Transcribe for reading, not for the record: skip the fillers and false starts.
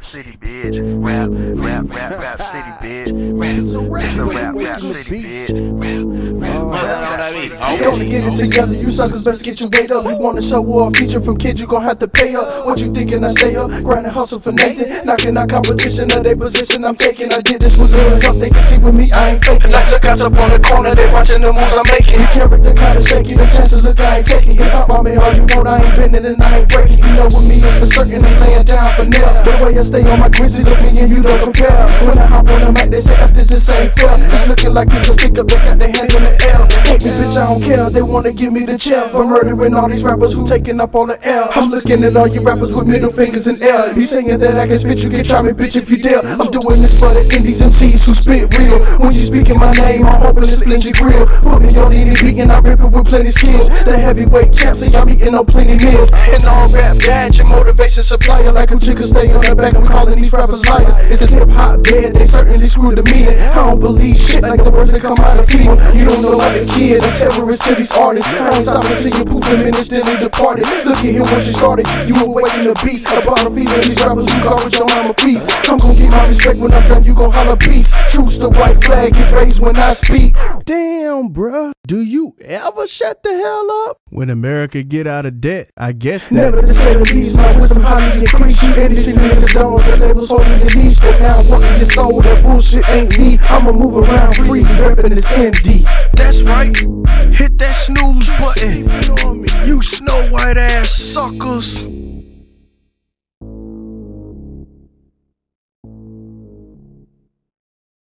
rap city, bitch. Rap city, bitch. It's the rap city, bitch. Rap city. You gonna get it together, you suckers best get your weight up. You wanna show or a feature from kids, you gon' have to pay up. What you thinking I stay up, grind and hustle for Nathan, knocking out competition of their position I'm taking. I did this with little help, they can see with me, I ain't faking. Like look out up on the corner, they watching the moves I'm making. Your character kinda shaky, the chances look I ain't taking. You talk about me all you want, I ain't bending and I ain't breaking. You know with me it's for certain, ain't laying down for now. The way I stay on my grizzly, look me and you don't compare. When I hop on the mic, they say F this just ain't fair. It's looking like it's a stick up, they got their hands in the air. Hate me, bitch, I don't care, they wanna give me the chair for murdering all these rappers who taking up all the air. I'm looking at all you rappers with middle fingers in air. You saying that I can spit, you can try me, bitch, if you dare. I'm doing this for the indies MCs who spit real. When you speaking my name, I'm hoping to split your grill. Put me on any beat and I rip it with plenty skills. The heavyweight champ say I'm eating on plenty meals. And all rap badge and motivation supplier. Like a chicken stay on the back, I'm calling these rappers liars. It's a hip hop dead, they certainly screwed the meaning. I don't believe shit like the words that come out of people. You don't know like a kid, a terrorist to these artists. I ain't stopping till you poof them and instantly departed. Look at here once you started, you awaken the beast. A bottom feeder these rappers who call with your mama feast. I'm gon' get my respect when I'm done, you gon' holler peace. Truce the white flag, get raised when I speak. Damn, bruh. Do you ever shut the hell up? When America get out of debt, I guess not. Never to say the least, my wisdom highly increased. You industry niggas dogs, the labels holding your leash. They now working your soul, that bullshit ain't me. I'ma move around free, reppin' this ND. That's right, hit that snooze button, you Snow White ass suckers.